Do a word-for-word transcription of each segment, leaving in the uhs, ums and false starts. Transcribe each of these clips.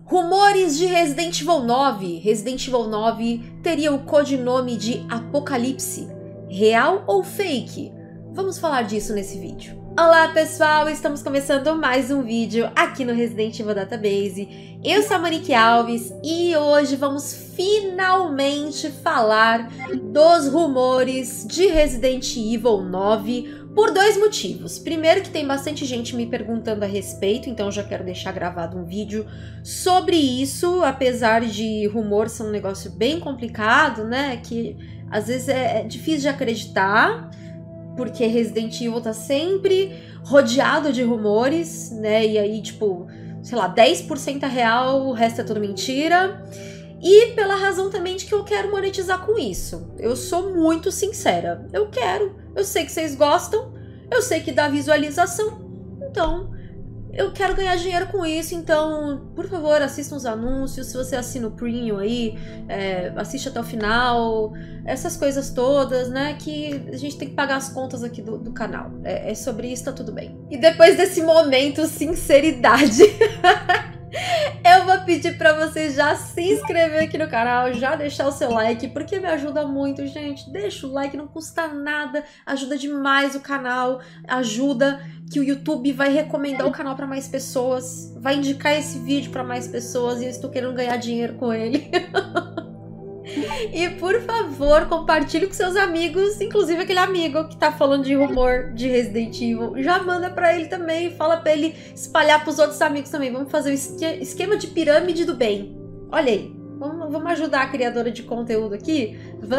Rumores de Resident Evil nove. Resident Evil nove teria o codinome de Apocalipse. Real ou fake? Vamos falar disso nesse vídeo. Olá pessoal, estamos começando mais um vídeo aqui no Resident Evil Database. Eu sou a Monique Alves e hoje vamos finalmente falar dos rumores de Resident Evil nove por dois motivos. Primeiro, que tem bastante gente me perguntando a respeito, então eu já quero deixar gravado um vídeo sobre isso, apesar de rumor ser um negócio bem complicado, né, que às vezes é difícil de acreditar, porque Resident Evil tá sempre rodeado de rumores, né, e aí, tipo, sei lá, dez por cento é real, o resto é tudo mentira. E pela razão também de que eu quero monetizar com isso. Eu sou muito sincera. Eu quero. Eu sei que vocês gostam. Eu sei que dá visualização. Então, eu quero ganhar dinheiro com isso. Então, por favor, assistam os anúncios. Se você assina o Premium aí, é, assiste até o final. Essas coisas todas, né? Que a gente tem que pagar as contas aqui do, do canal. É, é sobre isso, tá tudo bem. E depois desse momento, sinceridade... Eu vou pedir pra vocês já se inscrever aqui no canal, já deixar o seu like, porque me ajuda muito, gente. Deixa o like, não custa nada, ajuda demais o canal, ajuda que o YouTube vai recomendar o canal pra mais pessoas, vai indicar esse vídeo pra mais pessoas e eu estou querendo ganhar dinheiro com ele. E por favor, compartilhe com seus amigos, inclusive aquele amigo que tá falando de rumor de Resident Evil. Já manda pra ele também, fala pra ele espalhar pros outros amigos também. Vamos fazer o esquema de pirâmide do bem. Olha aí, vamos, vamos ajudar a criadora de conteúdo aqui?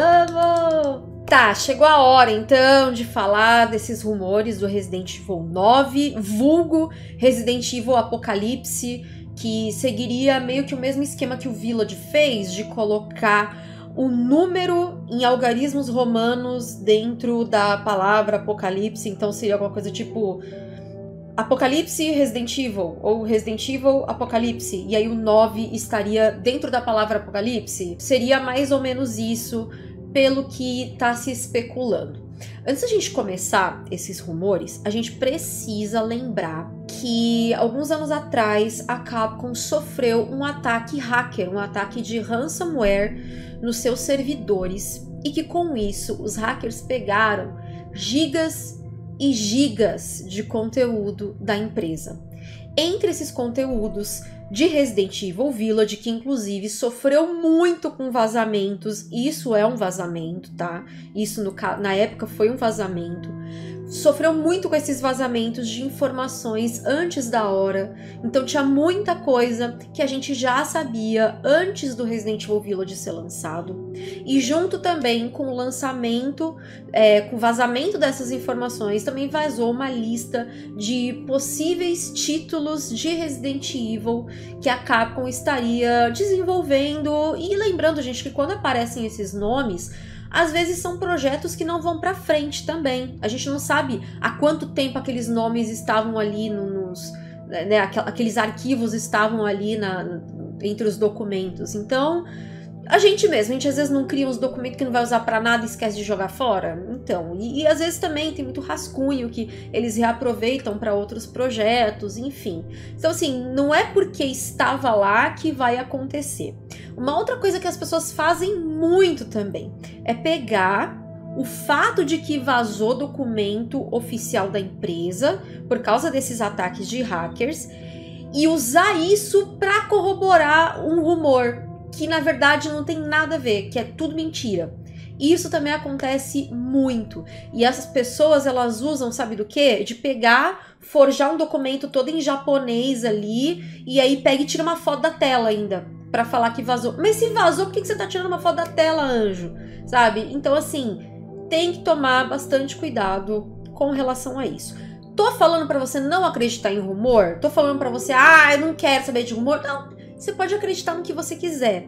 Vamos! Tá, chegou a hora então de falar desses rumores do Resident Evil nove, vulgo Resident Evil Apocalipse, que seguiria meio que o mesmo esquema que o Village fez, de colocar o número em algarismos romanos dentro da palavra Apocalipse. Então seria alguma coisa tipo Apocalipse Resident Evil, ou Resident Evil Apocalipse, e aí o nove estaria dentro da palavra Apocalipse. Seria mais ou menos isso, pelo que tá se especulando. Antes da gente começar esses rumores, a gente precisa lembrar que alguns anos atrás a Capcom sofreu um ataque hacker, um ataque de ransomware nos seus servidores, e que com isso os hackers pegaram gigas e gigas de conteúdo da empresa. Entre esses conteúdos de Resident Evil Village, que inclusive sofreu muito com vazamentos, isso é um vazamento, tá? Isso no, na época foi um vazamento. Sofreu muito com esses vazamentos de informações antes da hora, então tinha muita coisa que a gente já sabia antes do Resident Evil Village ser lançado. E junto também com o lançamento, é, com o vazamento dessas informações, também vazou uma lista de possíveis títulos de Resident Evil que a Capcom estaria desenvolvendo. E lembrando, gente, que quando aparecem esses nomes, às vezes são projetos que não vão pra frente também. A gente não sabe há quanto tempo aqueles nomes estavam ali nos... Né, aqueles arquivos estavam ali na, entre os documentos. Então, a gente mesmo, a gente às vezes não cria uns documentos que não vai usar pra nada e esquece de jogar fora. Então, e, e às vezes também tem muito rascunho que eles reaproveitam para outros projetos, enfim. Então, assim, não é porque estava lá que vai acontecer. Uma outra coisa que as pessoas fazem muito também é pegar o fato de que vazou documento oficial da empresa por causa desses ataques de hackers e usar isso para corroborar um rumor que na verdade não tem nada a ver, que é tudo mentira. E isso também acontece muito. E essas pessoas, elas usam, sabe do quê? De pegar, forjar um documento todo em japonês ali, e aí pega e tira uma foto da tela ainda, pra falar que vazou. Mas se vazou, por que você tá tirando uma foto da tela, anjo? Sabe? Então, assim, tem que tomar bastante cuidado com relação a isso. Tô falando pra você não acreditar em rumor? Tô falando pra você, ah, eu não quero saber de rumor? Não. Você pode acreditar no que você quiser,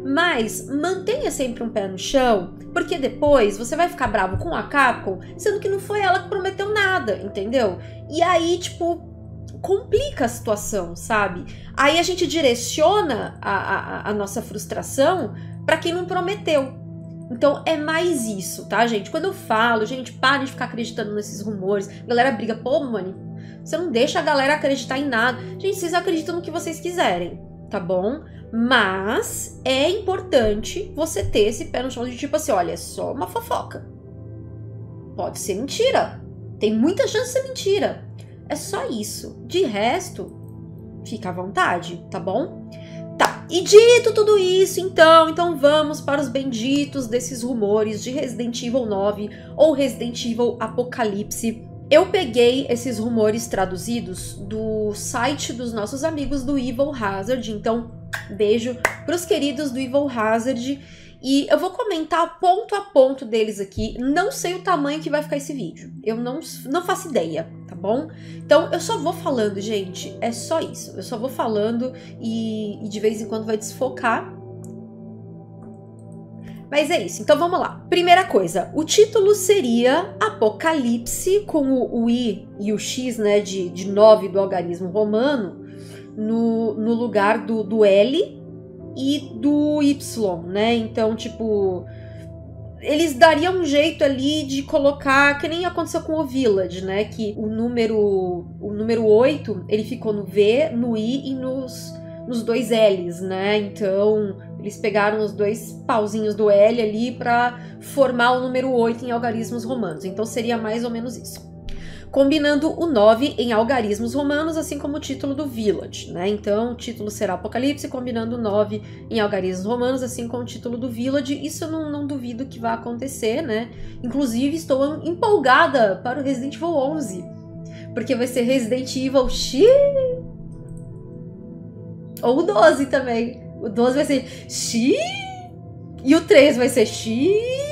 mas mantenha sempre um pé no chão, porque depois você vai ficar bravo com a Capcom, sendo que não foi ela que prometeu nada, entendeu? E aí, tipo, complica a situação, sabe? Aí a gente direciona a, a, a nossa frustração pra quem não prometeu. Então é mais isso, tá, gente? Quando eu falo, gente, parem de ficar acreditando nesses rumores, a galera briga, pô, mano, você não deixa a galera acreditar em nada. Gente, vocês acreditam no que vocês quiserem. tá bom? Mas é importante você ter esse pé no chão de tipo assim, olha, é só uma fofoca. Pode ser mentira. Tem muita chance de ser mentira. É só isso. De resto, fica à vontade, tá bom? Tá, e dito tudo isso, então, então vamos para os benditos desses rumores de Resident Evil nove ou Resident Evil Apocalipse. Eu peguei esses rumores traduzidos do site dos nossos amigos do Evil Hazard, então beijo pros queridos do Evil Hazard. E eu vou comentar ponto a ponto deles aqui. Não sei o tamanho que vai ficar esse vídeo. Eu não, não faço ideia, tá bom? Então eu só vou falando, gente. É só isso. Eu só vou falando e, e de vez em quando vai desfocar. Mas é isso. Então vamos lá. Primeira coisa. O título seria Apocalipse, com o, o I e o X, né, de, de nove do algarismo romano, no, no lugar do, do L e do Y, né? Então, tipo, eles dariam um jeito ali de colocar, que nem aconteceu com o Village, né? Que o número o número oito, ele ficou no V, no I e nos, nos dois L's, né? Então, eles pegaram os dois pauzinhos do L ali para formar o número oito em algarismos romanos. Então, seria mais ou menos isso. Combinando o nove em algarismos romanos, assim como o título do Village, né? Então, o título será Apocalipse, combinando o nove em algarismos romanos, assim como o título do Village. Isso eu não, não duvido que vai acontecer, né? Inclusive, estou empolgada para o Resident Evil onze, porque vai ser Resident Evil X... Ou o doze também. O doze vai ser X... E o três vai ser X...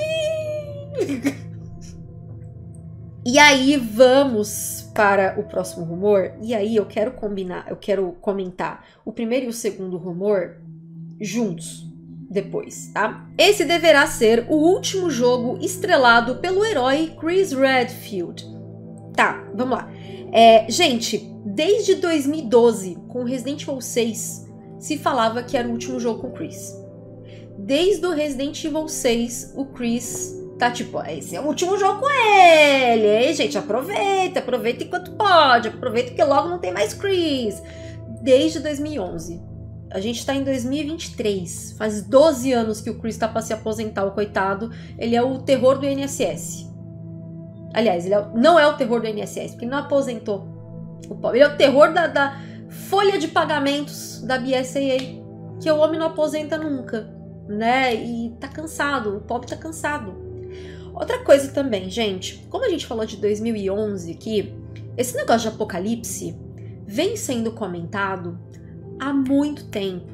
E aí vamos para o próximo rumor. E aí eu quero combinar, eu quero comentar o primeiro e o segundo rumor juntos depois, tá? Esse deverá ser o último jogo estrelado pelo herói Chris Redfield. Tá, vamos lá. É, gente, desde dois mil e doze, com Resident Evil seis, se falava que era o último jogo com o Chris. Desde o Resident Evil seis, o Chris... tá tipo, esse é o último jogo com ele. Ei, gente, aproveita, aproveita enquanto pode, aproveita que logo não tem mais Chris. Desde dois mil e onze. A gente tá em dois mil e vinte e três. Faz doze anos que o Chris tá pra se aposentar, o coitado. Ele é o terror do I N S S. Aliás, ele é, não é o terror do I N S S, porque ele não aposentou. O pobre. Ele é o terror da, da folha de pagamentos da B S A A, que o homem não aposenta nunca, né? E tá cansado, o pobre tá cansado. Outra coisa também, gente, como a gente falou de dois mil e onze aqui, esse negócio de apocalipse vem sendo comentado há muito tempo,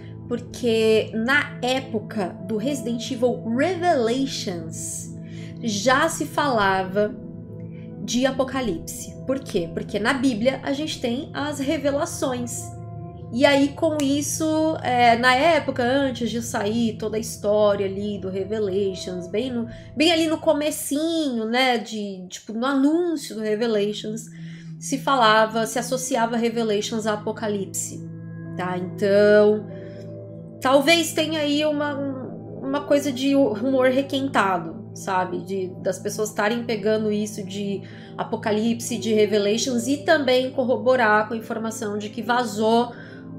porque na época do Resident Evil Revelations já se falava de apocalipse. Por quê? Porque na Bíblia a gente tem as revelações. E aí, com isso, é, na época, antes de sair toda a história ali do Revelations, bem, no, bem ali no comecinho, né, de, tipo, no anúncio do Revelations, se falava, se associava Revelations a Apocalipse, tá? Então, talvez tenha aí uma, uma coisa de rumor requentado, sabe? De, das pessoas estarem pegando isso de Apocalipse, de Revelations, e também corroborar com a informação de que vazou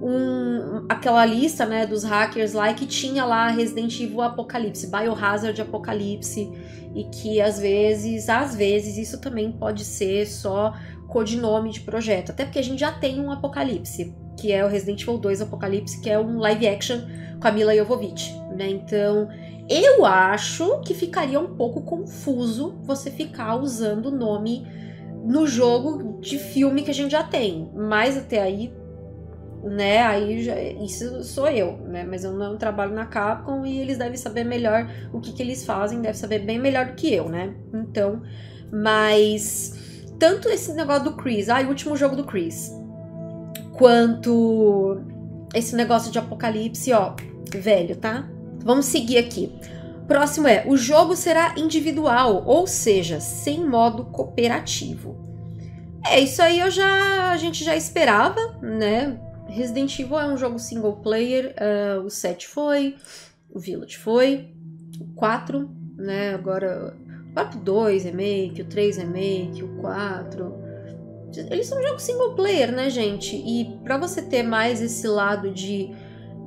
Um, aquela lista, né, dos hackers lá, que tinha lá Resident Evil Apocalipse, Biohazard Apocalipse, e que às vezes, às vezes, isso também pode ser só codinome de projeto, até porque a gente já tem um Apocalipse, que é o Resident Evil dois Apocalipse, que é um live action com a Mila Jovovich, né, então eu acho que ficaria um pouco confuso você ficar usando o nome no jogo de filme que a gente já tem, mas até aí, né, aí já, isso sou eu, né, mas eu não trabalho na Capcom e eles devem saber melhor o que que eles fazem, devem saber bem melhor do que eu, né, então, mas tanto esse negócio do Chris, ah, o último jogo do Chris, quanto esse negócio de Apocalipse, ó, velho, tá? Vamos seguir aqui. Próximo é, o jogo será individual, ou seja, sem modo cooperativo. É, isso aí eu já, a gente já esperava, né? Resident Evil é um jogo single player, uh, o sete foi, o Village foi, o quatro, né, agora o quatro dois remake, o três remake, o quatro, eles são jogos single player, né, gente, e pra você ter mais esse lado de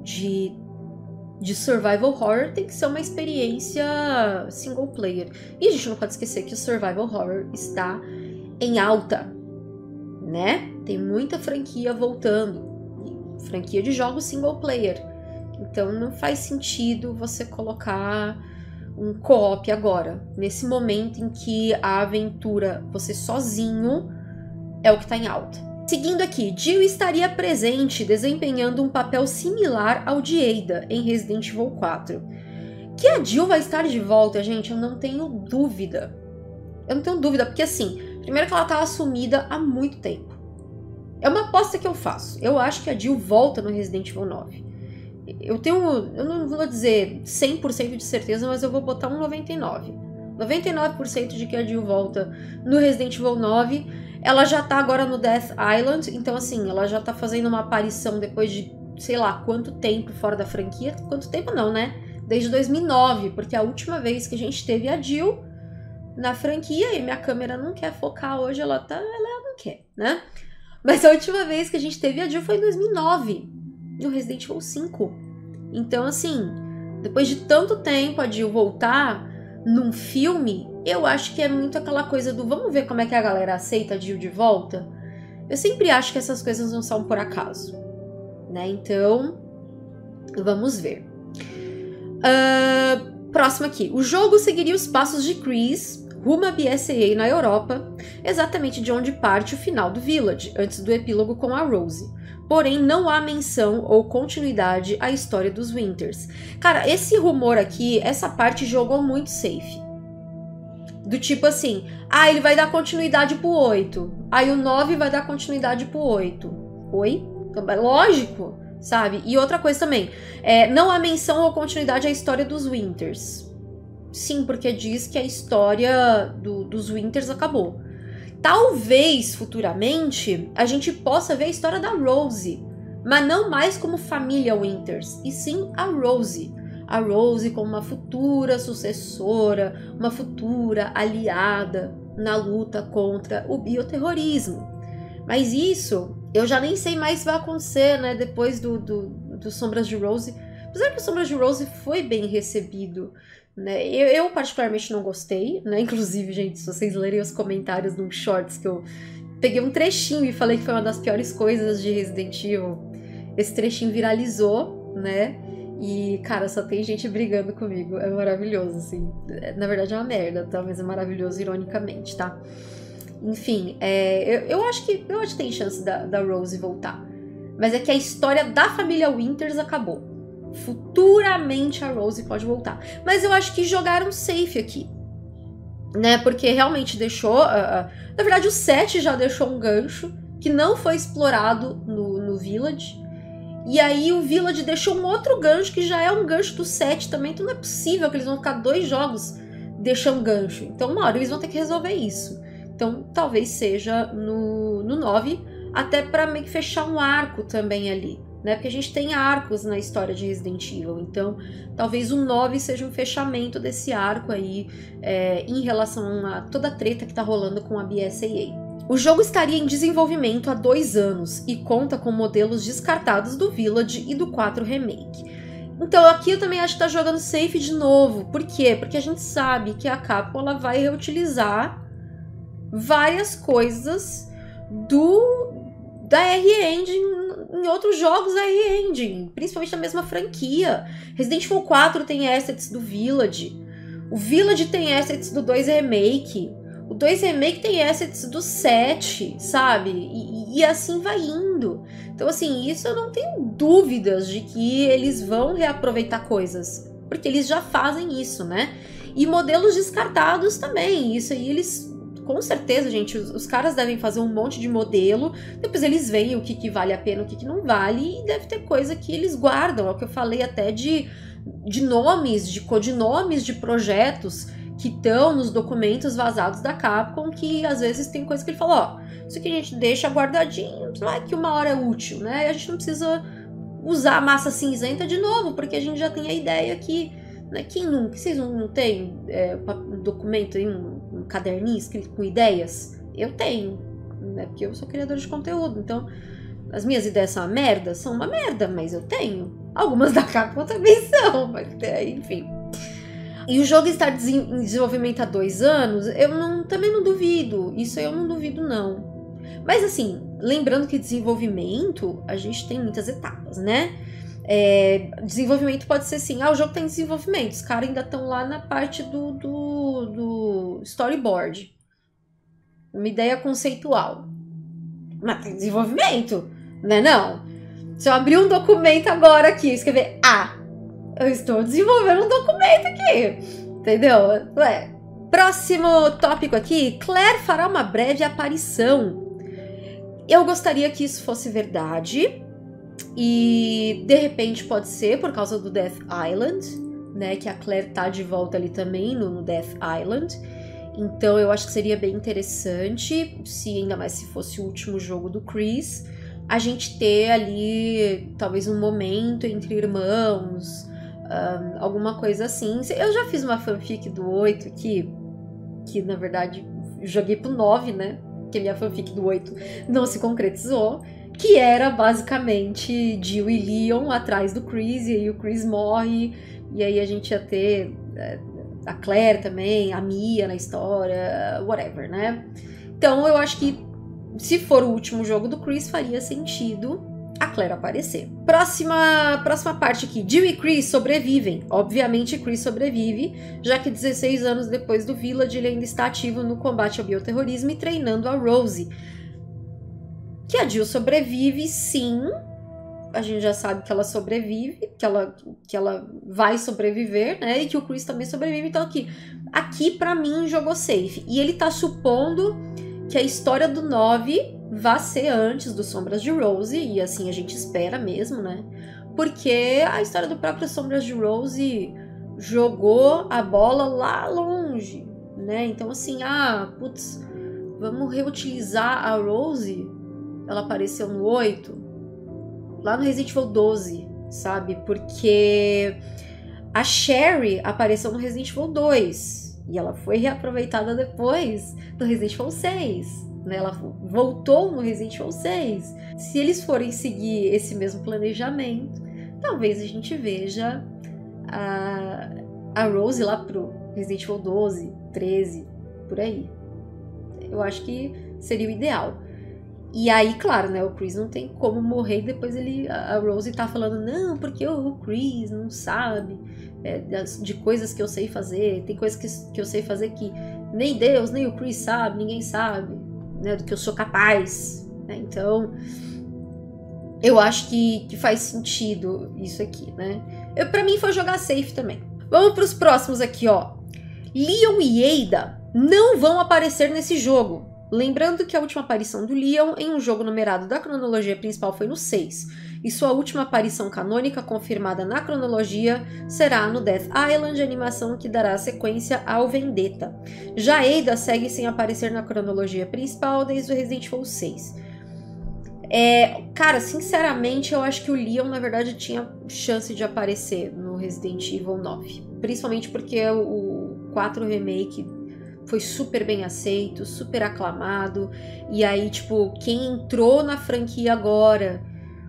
de, de survival horror tem que ser uma experiência single player. E a gente não pode esquecer que o survival horror está em alta, né? Tem muita franquia voltando, franquia de jogos single player. Então não faz sentido você colocar um co-op agora, nesse momento em que a aventura você sozinho é o que está em alta. Seguindo aqui, Jill estaria presente desempenhando um papel similar ao de Ada em Resident Evil quatro. Que a Jill vai estar de volta, gente, eu não tenho dúvida. Eu não tenho dúvida, porque assim, primeiro que ela tá assumida há muito tempo. É uma aposta que eu faço. Eu acho que a Jill volta no Resident Evil nove. Eu tenho, eu não vou dizer cem por cento de certeza, mas eu vou botar um noventa e nove por cento. noventa e nove por cento de que a Jill volta no Resident Evil nove. Ela já tá agora no Death Island, então assim, ela já tá fazendo uma aparição depois de, sei lá, quanto tempo fora da franquia. Quanto tempo não, né? Desde dois mil e nove, porque a última vez que a gente teve a Jill na franquia, e minha câmera não quer focar hoje, ela tá, ela não quer, né? Mas a última vez que a gente teve a Jill foi em dois mil e nove, no Resident Evil cinco. Então, assim, depois de tanto tempo a Jill voltar num filme, eu acho que é muito aquela coisa do vamos ver como é que a galera aceita a Jill de volta. Eu sempre acho que essas coisas não são por acaso, né? Então, vamos ver. Uh, próximo aqui. O jogo seguiria os passos de Chris rumo a B S A A na Europa, exatamente de onde parte o final do Village, antes do epílogo com a Rose. Porém, não há menção ou continuidade à história dos Winters. Cara, esse rumor aqui, essa parte jogou muito safe. Do tipo assim, ah, ele vai dar continuidade pro oito. Aí o nove vai dar continuidade pro oito. Oi? Lógico, sabe? E outra coisa também, é, não há menção ou continuidade à história dos Winters. Sim, porque diz que a história do, dos Winters acabou. Talvez, futuramente, a gente possa ver a história da Rose, mas não mais como família Winters, e sim a Rose. A Rose como uma futura sucessora, uma futura aliada na luta contra o bioterrorismo. Mas isso, eu já nem sei mais se vai acontecer, né, depois do, do, do Sombras de Rose. Apesar que o Sombras de Rose foi bem recebido, né? Eu, eu particularmente não gostei, né? Inclusive, gente, se vocês lerem os comentários no Shorts, que eu peguei um trechinho e falei que foi uma das piores coisas de Resident Evil, esse trechinho viralizou, né? E, cara, só tem gente brigando comigo. É maravilhoso, assim. Na verdade é uma merda, tá? Mas é maravilhoso ironicamente, tá? Enfim, é, eu, eu acho que eu acho que tem chance da, da Rose voltar. Mas é que a história da família Winters acabou. Futuramente a Rose pode voltar. Mas eu acho que jogaram safe aqui, né? Porque realmente deixou... Uh, uh, na verdade, o sete já deixou um gancho que não foi explorado no, no Village. E aí o Village deixou um outro gancho que já é um gancho do sete também. Então não é possível que eles vão ficar dois jogos deixando gancho. Então uma hora eles vão ter que resolver isso. Então talvez seja no, no nove, até para meio que fechar um arco também ali. Né? Porque a gente tem arcos na história de Resident Evil, então talvez o nove seja um fechamento desse arco aí é, em relação a toda a treta que tá rolando com a B S A A. O jogo estaria em desenvolvimento há dois anos e conta com modelos descartados do Village e do quatro Remake. Então aqui eu também acho que tá jogando safe de novo. Por quê? Porque a gente sabe que a Capcom ela vai reutilizar várias coisas do da R-Engine em outros jogos da R-Engine, principalmente na mesma franquia. Resident Evil quatro tem assets do Village, o Village tem assets do dois Remake, o dois Remake tem assets do sete, sabe? E, e assim vai indo. Então assim, isso eu não tenho dúvidas de que eles vão reaproveitar coisas, porque eles já fazem isso, né? E modelos descartados também, isso aí eles... Com certeza, gente, os, os caras devem fazer um monte de modelo, depois eles veem o que, que vale a pena, o que, que não vale, e deve ter coisa que eles guardam, é o que eu falei até de, de nomes, de codinomes de projetos que estão nos documentos vazados da Capcom, que às vezes tem coisa que ele fala, ó, isso aqui a gente deixa guardadinho, não é que uma hora é útil, né? A gente não precisa usar a massa cinzenta de novo, porque a gente já tem a ideia que... Né, quem nunca? Vocês não, não têm é, um documento aí, um um caderninho escrito com ideias? Eu tenho, né? Porque eu sou criadora de conteúdo, então as minhas ideias são uma merda, são uma merda, mas eu tenho, Algumas da Capcom também são, mas enfim. E o jogo estar em desenvolvimento há dois anos, eu não, também não duvido. Isso eu não duvido, não. Mas assim, lembrando que desenvolvimento, a gente tem muitas etapas, né? É, desenvolvimento pode ser assim, ah, o jogo tá em desenvolvimento, os caras ainda estão lá na parte do, do, do storyboard. Uma ideia conceitual. Mas tem desenvolvimento, né não? Se eu abrir um documento agora aqui e escrever A, eu estou desenvolvendo um documento aqui, entendeu? Ué. Próximo tópico aqui, Claire fará uma breve aparição. Eu gostaria que isso fosse verdade. E de repente pode ser por causa do Death Island, né? Que a Claire tá de volta ali também no, no Death Island. Então eu acho que seria bem interessante, se ainda mais se fosse o último jogo do Chris, a gente ter ali talvez um momento entre irmãos, um, alguma coisa assim. Eu já fiz uma fanfic do oito aqui, que na verdade joguei pro nove, né? Que a minha fanfic do oito não se concretizou. Que era basicamente Jill e Leon atrás do Chris, e aí o Chris morre, e aí a gente ia ter é, a Claire também, a Mia na história, whatever, né? Então eu acho que se for o último jogo do Chris, faria sentido a Claire aparecer. Próxima, próxima parte aqui, Jill e Chris sobrevivem. Obviamente Chris sobrevive, já que dezesseis anos depois do Village ele ainda está ativo no combate ao bioterrorismo e treinando a Rosie. Que a Jill sobrevive, sim. A gente já sabe que ela sobrevive, que ela, que ela vai sobreviver, né? E que o Chris também sobrevive. Então aqui, aqui pra mim jogou safe. E ele tá supondo que a história do nove vai ser antes do Sombras de Rosie. E assim a gente espera mesmo, né? Porque a história do próprio Sombras de Rosie jogou a bola lá longe, né? Então assim, ah, putz, vamos reutilizar a Rosie. Ela apareceu no oito, lá no Resident Evil doze, sabe? Porque a Sherry apareceu no Resident Evil dois e ela foi reaproveitada depois no Resident Evil seis, né? Ela voltou no Resident Evil seis. Se eles forem seguir esse mesmo planejamento, talvez a gente veja a, a Rosie lá pro Resident Evil doze, treze, por aí. Eu acho que seria o ideal. E aí, claro, né, o Chris não tem como morrer, depois ele, a Rosie tá falando, não, porque o Chris não sabe é, de coisas que eu sei fazer, tem coisas que, que eu sei fazer que nem Deus, nem o Chris sabe, ninguém sabe, né, do que eu sou capaz, né, então eu acho que, que faz sentido isso aqui, né. Eu, pra mim foi jogar safe também. Vamos pros próximos aqui, ó. Leon e Ada não vão aparecer nesse jogo. Lembrando que a última aparição do Leon em um jogo numerado da cronologia principal foi no seis, e sua última aparição canônica confirmada na cronologia será no Death Island, animação que dará sequência ao Vendetta. Já Ada segue sem aparecer na cronologia principal desde o Resident Evil seis. É, cara, sinceramente, eu acho que o Leon, na verdade, tinha chance de aparecer no Resident Evil nove. Principalmente porque o quatro Remake foi super bem aceito, super aclamado. E aí, tipo, quem entrou na franquia agora,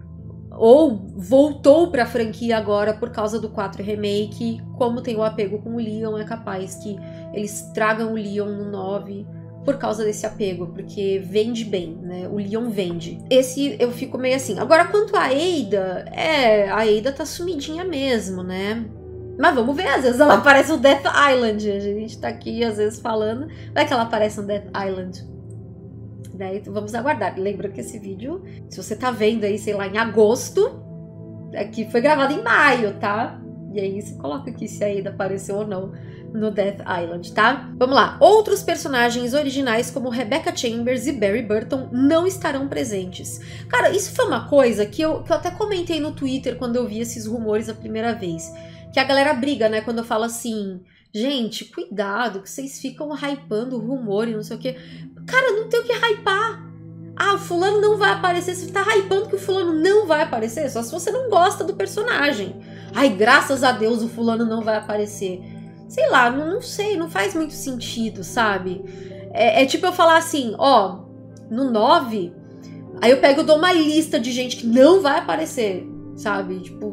ou voltou pra franquia agora por causa do quatro Remake, como tem o apego com o Leon, é capaz que eles tragam o Leon no nove por causa desse apego, porque vende bem, né? O Leon vende. Esse eu fico meio assim. Agora, quanto a Ada, é, a Ada tá sumidinha mesmo, né? Mas vamos ver, às vezes ela aparece no Death Island. A gente tá aqui, às vezes, falando. Vai que ela aparece no Death Island. Daí vamos aguardar. Lembra que esse vídeo, se você tá vendo aí, sei lá, em agosto, aqui foi gravado em maio, tá? E aí você coloca aqui se a Ada apareceu ou não no Death Island, tá? Vamos lá. Outros personagens originais como Rebecca Chambers e Barry Burton não estarão presentes. Cara, isso foi uma coisa que eu, que eu até comentei no Twitter quando eu vi esses rumores a primeira vez. Que a galera briga, né? Quando eu falo assim, gente, cuidado, que vocês ficam hypando o rumor e não sei o quê. Cara, não tem o que hypar. Ah, o fulano não vai aparecer. Você tá hypando que o fulano não vai aparecer? Só se você não gosta do personagem. Ai, graças a Deus o fulano não vai aparecer. Sei lá, não, não sei, não faz muito sentido, sabe? É, é tipo eu falar assim, ó, no nove, aí eu pego e dou uma lista de gente que não vai aparecer, sabe? Tipo,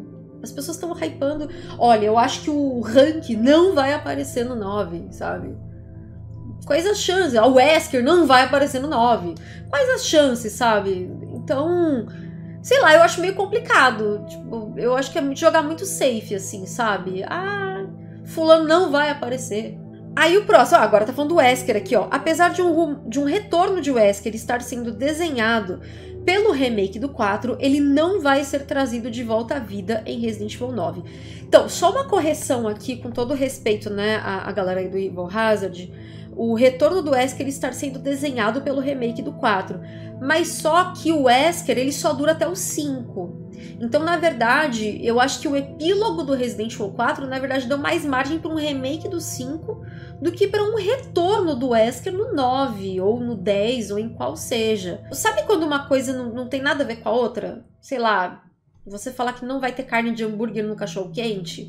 As pessoas estão hypando. Olha, eu acho que o Hank não vai aparecer no nove, sabe? Quais as chances? O Wesker não vai aparecer no nove. Quais as chances, sabe? Então, sei lá, eu acho meio complicado. Tipo, eu acho que é jogar muito safe, assim, sabe? Ah, fulano não vai aparecer. Aí o próximo, ah, agora tá falando do Wesker aqui, ó. Apesar de um, de um retorno de Wesker estar sendo desenhado pelo remake do quatro, ele não vai ser trazido de volta à vida em Resident Evil nove. Então, só uma correção aqui, com todo respeito, né, à, à galera aí do Evil Hazard. O retorno do Wesker estar sendo desenhado pelo remake do quatro. Mas só que o Wesker, ele só dura até o cinco. Então, na verdade, eu acho que o epílogo do Resident Evil quatro, na verdade, deu mais margem para um remake do cinco do que para um retorno do Wesker no nove, ou no dez, ou em qual seja. Sabe quando uma coisa não, não tem nada a ver com a outra? Sei lá, você falar que não vai ter carne de hambúrguer no cachorro-quente?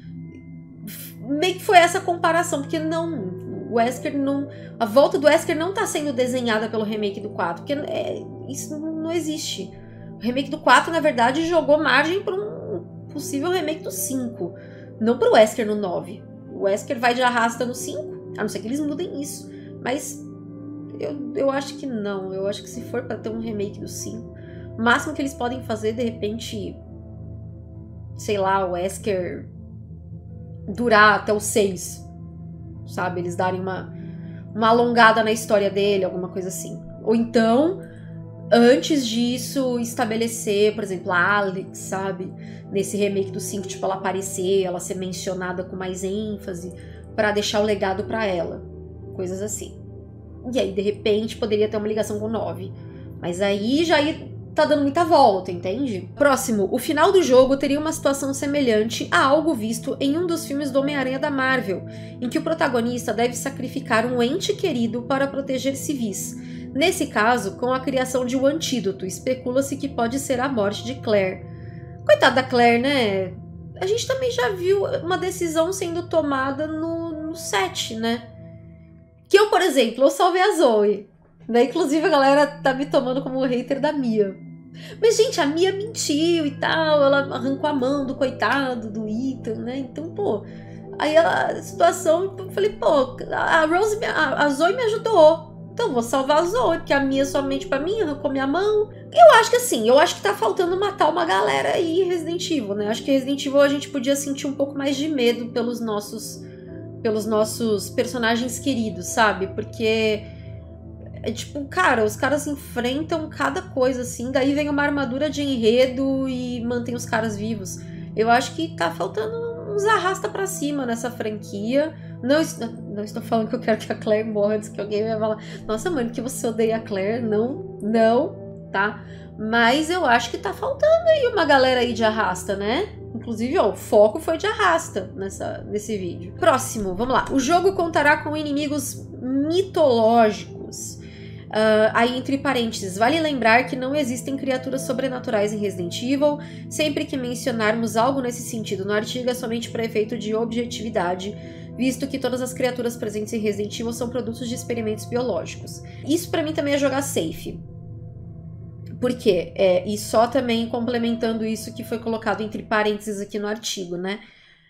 Meio que foi essa comparação, porque não... O Wesker não... A volta do Wesker não tá sendo desenhada pelo remake do quatro, porque é, isso não existe. O remake do quatro, na verdade, jogou margem para um possível remake do cinco, não pro Wesker no nove. O Wesker vai de arrasta no cinco, a não ser que eles mudem isso. Mas eu, eu acho que não. Eu acho que se for para ter um remake do cinco, o máximo que eles podem fazer, de repente, sei lá, o Wesker durar até o seis, sabe? Eles darem uma, uma alongada na história dele, alguma coisa assim. Ou então, antes disso, estabelecer, por exemplo, a Alex, sabe? Nesse remake do cinco, tipo, ela aparecer, ela ser mencionada com mais ênfase, pra deixar o legado pra ela. Coisas assim. E aí, de repente, poderia ter uma ligação com o nove. Mas aí já ia, tá dando muita volta, entende? Próximo, o final do jogo teria uma situação semelhante a algo visto em um dos filmes do Homem-Aranha da Marvel, em que o protagonista deve sacrificar um ente querido para proteger civis. Nesse caso, com a criação de um antídoto, especula-se que pode ser a morte de Claire. Coitada da Claire, né? A gente também já viu uma decisão sendo tomada no, no set, né? Que eu, por exemplo, eu salvei a Zoe. Né? Inclusive a galera tá me tomando como hater da Mia. Mas, gente, a Mia mentiu e tal, ela arrancou a mão do coitado, do Ethan, né? Então, pô... Aí a situação, eu falei, pô, a Rose, a, a Zoe me ajudou. Então vou salvar a Zoe, porque a Mia somente pra mim arrancou minha mão. Eu acho que assim, eu acho que tá faltando matar uma galera aí em Resident Evil, né? Acho que Resident Evil a gente podia sentir um pouco mais de medo pelos nossos, pelos nossos personagens queridos, sabe? Porque é tipo, cara, os caras enfrentam cada coisa assim, daí vem uma armadura de enredo e mantém os caras vivos. Eu acho que tá faltando uns arrasta pra cima nessa franquia. Não, não estou falando que eu quero que a Claire morra antes que alguém vai falar, nossa, mano, que você odeia a Claire. Não, não, tá? Mas eu acho que tá faltando aí uma galera aí de arrasta, né? Inclusive, ó, o foco foi de arrasta nessa, nesse vídeo. Próximo, vamos lá. O jogo contará com inimigos mitológicos. Uh, aí, entre parênteses, vale lembrar que não existem criaturas sobrenaturais em Resident Evil. Sempre que mencionarmos algo nesse sentido no artigo, é somente para efeito de objetividade, visto que todas as criaturas presentes em Resident Evil são produtos de experimentos biológicos. Isso pra mim também é jogar safe. Por quê? É, e só também complementando isso que foi colocado entre parênteses aqui no artigo, né?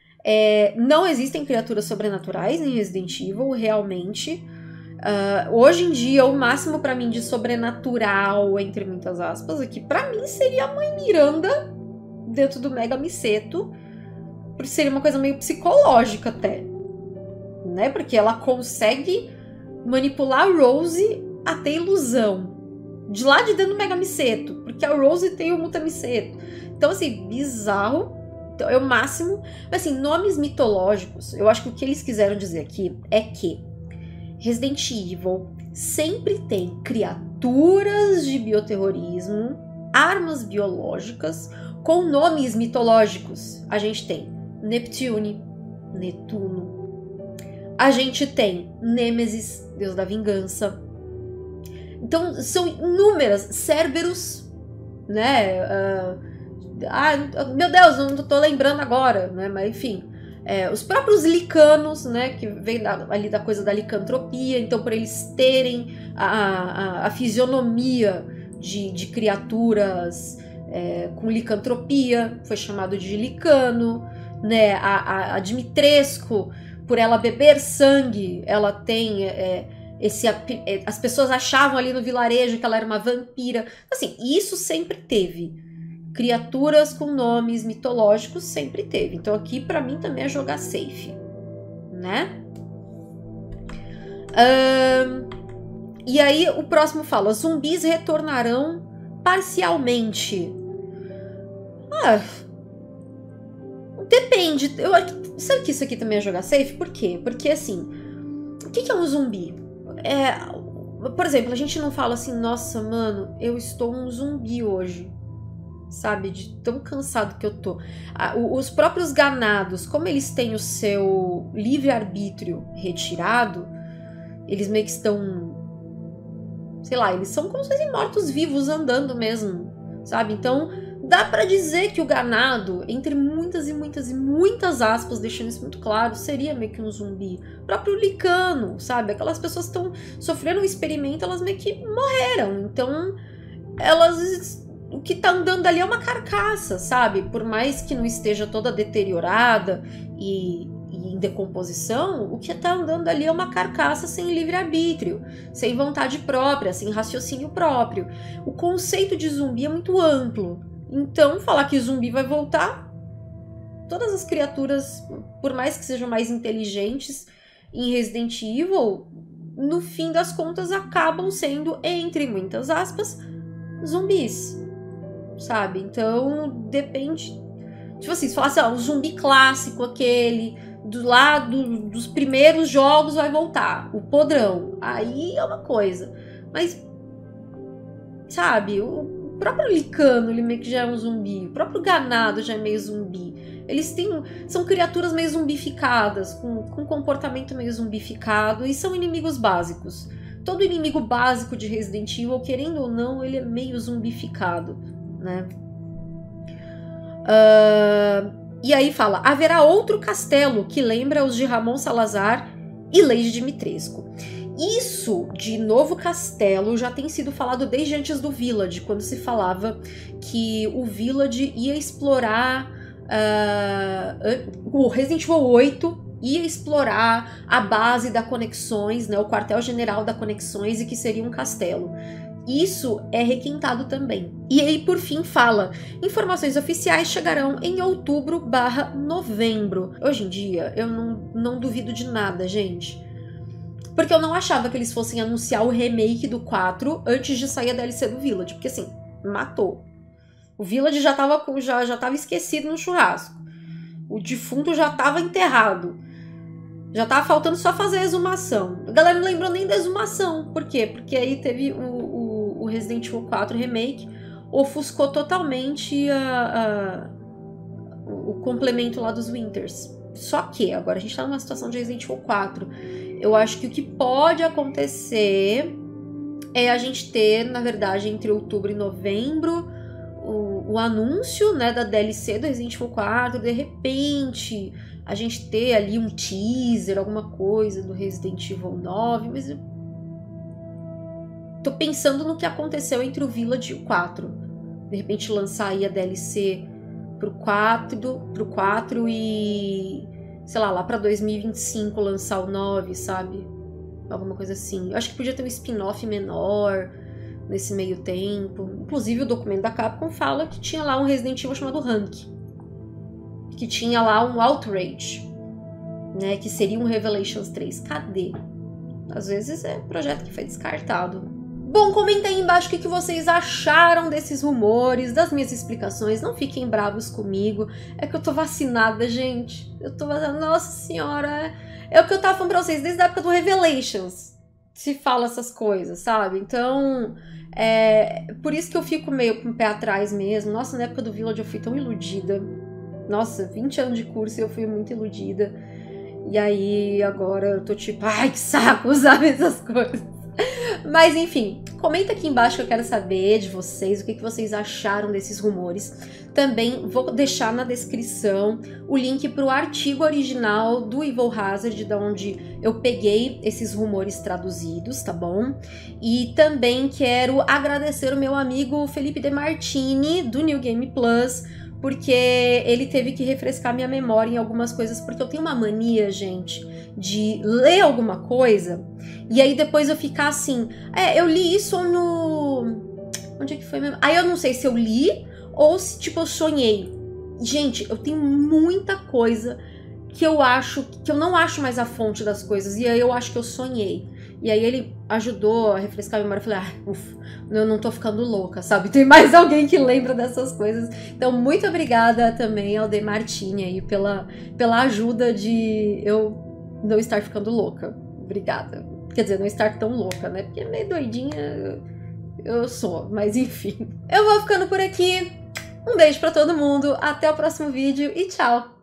É, não existem criaturas sobrenaturais em Resident Evil, realmente. Uh, hoje em dia, o máximo pra mim de sobrenatural, entre muitas aspas, aqui, pra mim seria a Mãe Miranda dentro do Mega Miseto, porque seria uma coisa meio psicológica até. Né? Porque ela consegue manipular a Rose até ilusão. De lá de dentro do Mega Miseto. Porque a Rose tem o Mutamiseto. Então, assim, bizarro. Então, é o máximo. Mas, assim, nomes mitológicos, eu acho que o que eles quiseram dizer aqui é que Resident Evil sempre tem criaturas de bioterrorismo, armas biológicas, com nomes mitológicos. A gente tem Neptune, Netuno. A gente tem Nêmesis, deus da vingança. Então, são inúmeras. Cerberus, né? Uh, ah, meu Deus, não tô lembrando agora, né? Mas, enfim. É, os próprios licanos, né? Que vem da, ali da coisa da licantropia. Então, por eles terem a, a, a fisionomia de, de criaturas é, com licantropia, foi chamado de licano, né? A, a, a Dimitrescu, por ela beber sangue, ela tem é, esse... As pessoas achavam ali no vilarejo que ela era uma vampira. Assim, isso sempre teve. Criaturas com nomes mitológicos sempre teve. Então aqui pra mim também é jogar safe, né? Um, e aí o próximo fala: zumbis retornarão parcialmente. Ah, depende. Eu, sabe que isso aqui também é jogar safe? Por quê? Porque assim, o que é um zumbi? É, por exemplo, a gente não fala assim, nossa, mano, eu estou um zumbi hoje. Sabe, de tão cansado que eu tô. Os próprios ganados, como eles têm o seu livre-arbítrio retirado, eles meio que estão, sei lá, eles são como se fossem mortos-vivos andando mesmo, sabe? Então, dá pra dizer que o ganado, entre muitas e muitas e muitas aspas, deixando isso muito claro, seria meio que um zumbi. O próprio licano, sabe? Aquelas pessoas que estão sofrendo um experimento, elas meio que morreram. Então, elas... O que tá andando ali é uma carcaça, sabe? Por mais que não esteja toda deteriorada e, e em decomposição, o que tá andando ali é uma carcaça sem livre-arbítrio, sem vontade própria, sem raciocínio próprio. O conceito de zumbi é muito amplo. Então, falar que zumbi vai voltar, todas as criaturas, por mais que sejam mais inteligentes em Resident Evil, no fim das contas acabam sendo, entre muitas aspas, zumbis. Sabe? Então, depende. Tipo assim, se falar assim, ó, o zumbi clássico, aquele do lado dos primeiros jogos vai voltar, o podrão. Aí é uma coisa. Mas, sabe, o próprio licano, ele meio que já é um zumbi. O próprio ganado já é meio zumbi. Eles têm, são criaturas meio zumbificadas, com, com comportamento meio zumbificado, e são inimigos básicos. Todo inimigo básico de Resident Evil, querendo ou não, ele é meio zumbificado. Né? Uh, e aí fala: haverá outro castelo que lembra os de Ramon Salazar e Lady Dimitrescu. Isso de novo castelo já tem sido falado desde antes do Village, quando se falava que o Village ia explorar uh, o Resident Evil oito ia explorar a base da Conexões, né, o quartel-general da Conexões, e que seria um castelo. Isso é requintado também. E aí, por fim, fala: informações oficiais chegarão em outubro barra novembro. Hoje em dia, eu não, não duvido de nada, gente. Porque eu não achava que eles fossem anunciar o remake do quatro antes de sair a D L C do Village. Porque, assim, matou. O Village já tava, já, já tava esquecido no churrasco. O defunto já tava enterrado. Já tava faltando só fazer a exumação. A galera não lembrou nem da exumação. Por quê? Porque aí teve o, o, o Resident Evil quatro Remake, ofuscou totalmente a, a, o complemento lá dos Winters. Só que agora a gente tá numa situação de Resident Evil quatro. Eu acho que o que pode acontecer é a gente ter, na verdade, entre outubro e novembro, o, o anúncio, né, da D L C do Resident Evil quatro. De repente a gente ter ali um teaser, alguma coisa do Resident Evil nove, mas eu tô pensando no que aconteceu entre o Village e o quatro. De repente lançar aí a D L C pro quatro, pro quatro e, sei lá, lá pra dois mil e vinte e cinco lançar o nove, sabe? Alguma coisa assim. Eu acho que podia ter um spin-off menor nesse meio tempo. Inclusive o documento da Capcom fala que tinha lá um Resident Evil chamado Rank, que tinha lá um Outrage, né, que seria um Revelations três. Cadê? Às vezes é projeto que foi descartado. Bom, comenta aí embaixo o que vocês acharam desses rumores, das minhas explicações. Não fiquem bravos comigo. É que eu tô vacinada, gente. Eu tô vacinada. Nossa senhora. É o que eu tava falando pra vocês desde a época do Revelations. Se fala essas coisas, sabe? Então, é por isso que eu fico meio com o pé atrás mesmo. Nossa, na época do Village eu fui tão iludida. Nossa, vinte anos de curso e eu fui muito iludida. E aí, agora eu tô tipo, ai, que saco, sabe, essas coisas. Mas enfim, comenta aqui embaixo que eu quero saber de vocês, o que, que vocês acharam desses rumores. Também vou deixar na descrição o link para o artigo original do Evil Hazard, de onde eu peguei esses rumores traduzidos, tá bom? E também quero agradecer o meu amigo Felipe De Martini, do New Game Plus, porque ele teve que refrescar minha memória em algumas coisas, porque eu tenho uma mania, gente, de ler alguma coisa e aí depois eu ficar assim, é, eu li isso no... onde é que foi mesmo? Aí eu não sei se eu li ou se, tipo, eu sonhei. Gente, eu tenho muita coisa que eu acho, que eu não acho mais a fonte das coisas, e aí eu acho que eu sonhei. E aí ele ajudou a refrescar a memória. Eu falei, ah, ufa, eu não tô ficando louca, sabe? Tem mais alguém que lembra dessas coisas. Então, muito obrigada também ao De Martini aí pela, pela ajuda de eu não estar ficando louca. Obrigada. Quer dizer, não estar tão louca, né? Porque meio doidinha eu sou, mas enfim. Eu vou ficando por aqui. Um beijo pra todo mundo, até o próximo vídeo e tchau!